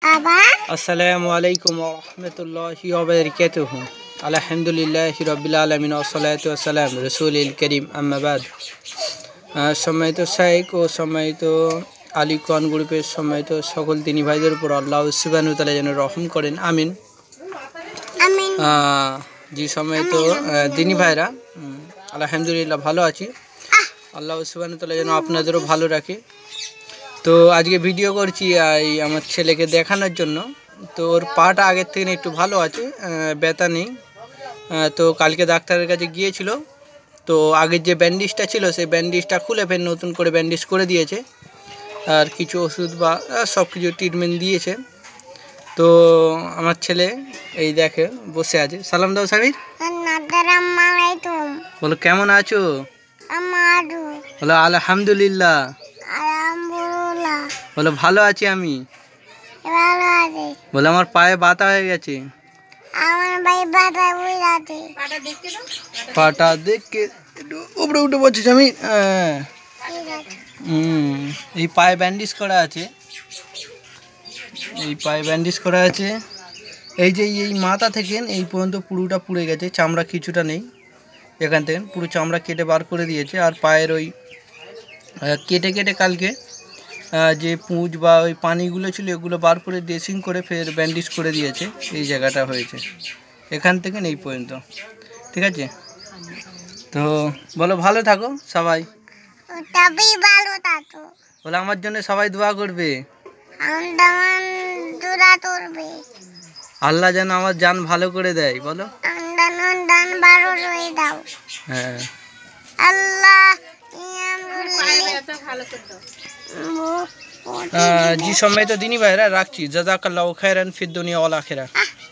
अस्सलामु अलैकुम वरहमतुल्लाहि वबरकातुहू। अल्हम्दुलिल्लाहि रब्बिल आलामीन वस्सलातु वस्सलाम रसूलिल करीम अम्मा बाद। सम्मानित शाइख ও সম্মানিত আলী কোরআন গ্রুপের সম্মানিত সকল দিনী ভাইদের উপর আল্লাহ সুবহানাহু ওয়া তাআলা যেন রহম করেন, আমিন আমিন। জি সম্মানিত দিনী ভাইরা, আলহামদুলিল্লাহ ভালো আছি। আল্লাহ সুবহানাহু ওয়া তাআলা যেন আপনাদেরও ভালো রাখে। তো আজকে ভিডিও করছি আমার ছেলেকে দেখানোর জন্য। তো ওর পাটা আগের থেকে একটু ভালো আছে, ব্যথা নেই। তো কালকে ডাক্তারের কাছে গিয়েছিল, তো আগের যে ব্যান্ডেজটা ছিল সেই ব্যান্ডেজটা খুলে ফের নতুন করে ব্যান্ডেজ করে দিয়েছে, আর কিছু ওষুধ বা সব কিছু ট্রিটমেন্ট দিয়েছে। তো আমার ছেলে এই দেখে বসে আছে। সালাম দাও সাবির, বলো কেমন আছো? বলো আলহামদুলিল্লাহ। বলো ভালো আছি আমি। বলো আমার পায়ে ব্যথা হয়ে গেছে। পাটা দেখে উপরে উঠে বলছিস আমি। এই পায়ে ব্যান্ডেজ করা আছে, এই পায়ে ব্যান্ডেজ করা আছে। এই যে এই মাথা থেকে এই পর্যন্ত পুরোটা পুড়ে গেছে, চামড়া কিছুটা নেই। এখান থেকে পুরো চামড়া কেটে বার করে দিয়েছে। আর পায়ের ওই কেটে কেটে কালকে যে পুঁজ বা ওই পানিগুলো ছিল এগুলো বার করে ড্রেসিং করে ফের ব্যান্ডেজ করে দিয়েছে। এই জায়গাটা হয়েছে এখান থেকে এই পর্যন্ত, ঠিক আছে? তো বলো ভালো থাকো সবাই। বলো আমার জন্য সবাই দোয়া করবে। আল্লাহ যেন আমার জান ভালো করে দেয়। বলো হ্যাঁ। জি সম্মানিত দিনী ভাইরা, রাখছি। জাযাকাল্লাহু খায়রান ফিদ দুনিয়া ওয়াল আখিরাহ।